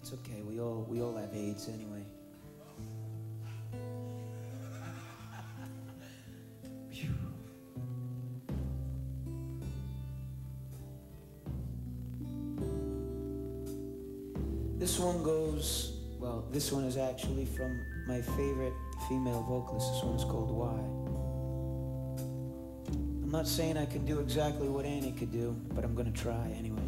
It's okay. We all have AIDS anyway. This one goes, well, this one is actually from my favorite female vocalist. This one's called Why. I'm not saying I can do exactly what Annie could do, but I'm gonna try anyway.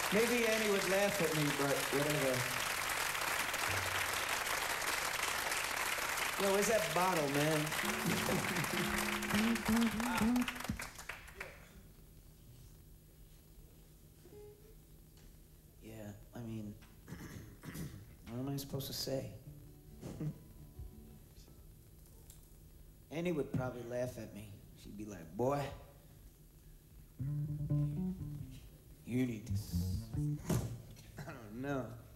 Maybe Annie would laugh at me, but whatever. Yo, where's that bottle, man? Yeah, I mean, what am I supposed to say? Annie would probably laugh at me. She'd be like, boy, you need to... I don't know.